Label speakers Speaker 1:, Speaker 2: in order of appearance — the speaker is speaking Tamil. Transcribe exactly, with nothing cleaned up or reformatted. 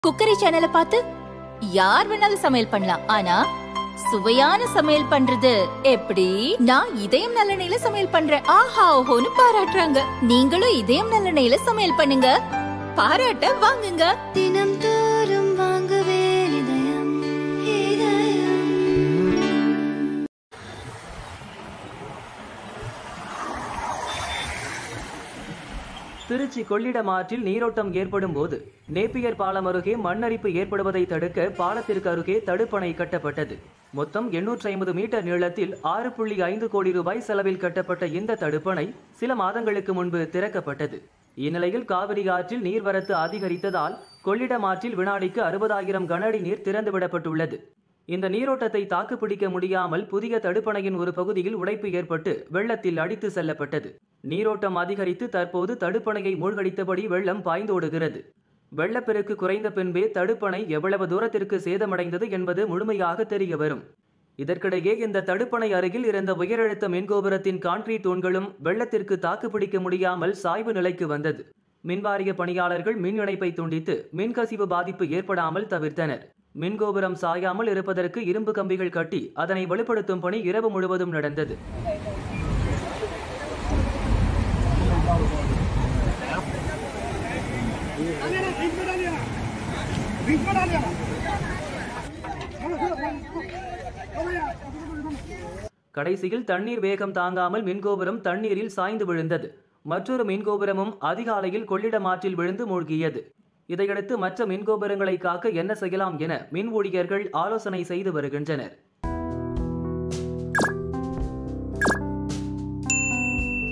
Speaker 1: குக்கரி சேனலை பார்த்து யார் வேணாலும் சமையல் பண்ணலாம். ஆனா சுவையான சமையல் பண்றது எப்படி? நான் இதயம் நல்லெண்ணெயில சமையல் பண்றேன். ஆஹா ஓஹோன்னு பாராட்டுறாங்க. நீங்களும் இதயம் நல்லெண்ணெயில சமையல் பண்ணுங்க, பாராட்ட வாங்குங்க.
Speaker 2: தினம் தோறும் வாங்குவே இதயம் இதயம்.
Speaker 3: திருச்சி கொள்ளிடம் ஆற்றில் நீரோட்டம் ஏற்படும் போது நேப்பியர் பாலம் அருகே மண்ணரிப்பு ஏற்படுவதை தடுக்க பாலத்திற்கு அருகே தடுப்பணை கட்டப்பட்டது. மொத்தம் எண்ணூற்றி ஐம்பது மீட்டர் நீளத்தில் ஆறு புள்ளி ஐந்து கோடி ரூபாய் செலவில் கட்டப்பட்ட இந்த தடுப்பணை சில மாதங்களுக்கு முன்பு திறக்கப்பட்டது. இந்நிலையில் காவிரி ஆற்றில் நீர்வரத்து அதிகரித்ததால் கொள்ளிடம் ஆற்றில் வினாடிக்கு அறுபதாயிரம் கனஅடி நீர் திறந்துவிடப்பட்டுள்ளது. இந்த நீரோட்டத்தை தாக்குப்பிடிக்க முடியாமல் புதிய தடுப்பணையின் ஒரு பகுதியில் உடைப்பு ஏற்பட்டு வெள்ளத்தில் அடித்து செல்லப்பட்டது. நீரோட்டம் அதிகரித்து தற்போது தடுப்பணையை மூழ்கடித்தபடி வெள்ளம் பாய்ந்தோடுகிறது. வெள்ளப்பெருக்கு குறைந்த பின்பே தடுப்பணை எவ்வளவு தூரத்திற்கு சேதமடைந்தது என்பது முழுமையாக தெரிய வரும். இதற்கிடையே இந்த தடுப்பணை அருகில் இருந்த உயரழுத்த மின்கோபுரத்தின் கான்கிரீட் தூண்களும் வெள்ளத்திற்கு தாக்குப்பிடிக்க முடியாமல் சாய்வு நிலைக்கு வந்தது. மின்வாரிய பணியாளர்கள் மின் இணைப்பை துண்டித்து மின்கசிவு பாதிப்பு ஏற்படாமல் தவிர்த்தனர். மின்கோபுரம் சாயாமல் இருப்பதற்கு இரும்பு கம்பிகள் கட்டி அதனை வலுப்படுத்தும் பணி இரவு முழுவதும் நடந்தது. கடைசியில் தண்ணீர் வேகம் தாங்காமல் மின்கோபுரம் தண்ணீரில் சாய்ந்து விழுந்தது. மற்றொரு மின்கோபுரமும் அதிகாலையில் கொள்ளிடம் ஆற்றில் விழுந்து மூழ்கியது. இதையடுத்து மற்ற மின்கோபுரங்களை காக்க என்ன செய்யலாம் என மின் ஊழியர்கள் ஆலோசனை செய்து வருகின்றனர்.